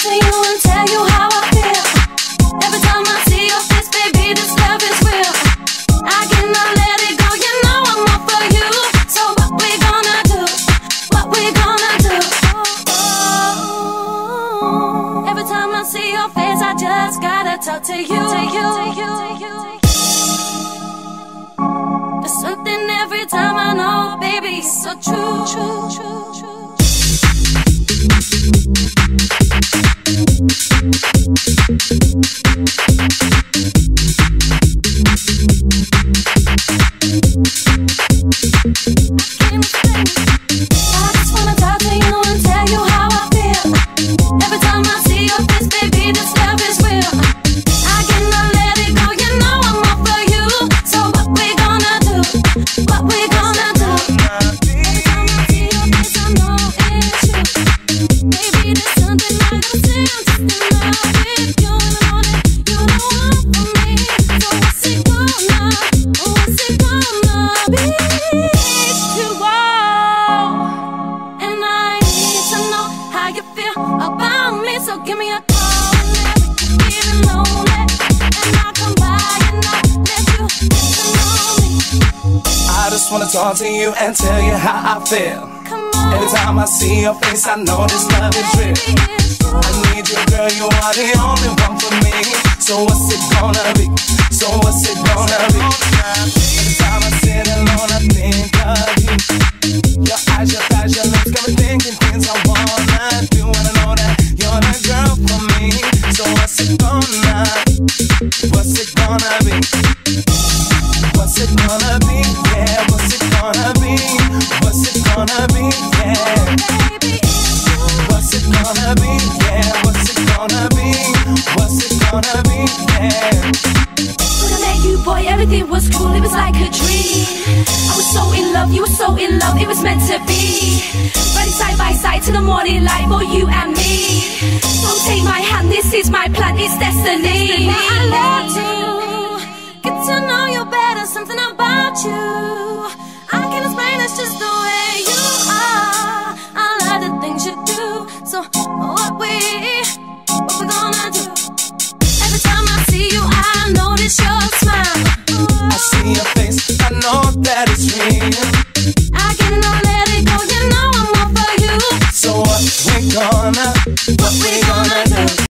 to you and tell you how I feel. Every time I see your face, baby, this love is real. I cannot let it go, you know I'm all for you. So what we gonna do? What we gonna do? Oh, every time I see your face, I just gotta talk to you. There's something every time I know, baby, it's so true. Wanna talk to you and tell you how I feel. Every time I see your face, I know this love is real. I need you, girl, you are the only one for me. So what's it gonna be? So what's it gonna be? Every time I sit alone, I think of you. Your eyes, your lips got me thinking things I wanna do. Wanna know that you're the girl for me. So what's it gonna be? What's it gonna be? What's it gonna be? Yeah, what's it gonna be? What's it gonna be? Yeah. What's it gonna be? Yeah, what's it gonna be? What's it gonna be? Yeah. When I met you, boy, everything was cool, it was like a dream. I was so in love, you were so in love, it was meant to be. Running side by side to the morning light for you and me. Don't take my hand, this is my plan, it's destiny. I love to get to know you better, something about